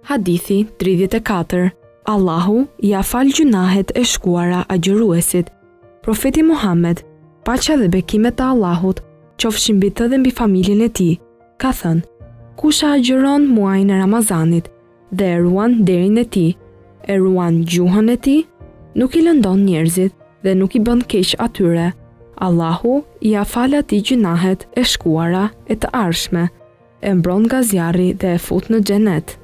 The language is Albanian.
Hadithi 34. Allahu ja fal gjynahet e shkuara agjëruesit. Profeti Muhammed, paqja dhe bekimet e Allahut qofshin mbi të dhe mbi familjen e tij, ka thënë: kush agjëron muajin e Ramazanit dhe e ruan derin e tij, e ruan gjuhën e tij, nuk i lëndon njerëzit dhe nuk i bën keq atyre, Allahu ja fal atij gjynahet e shkuara e të ardhshme, e mbron nga zjarri dhe e fut në xhenet.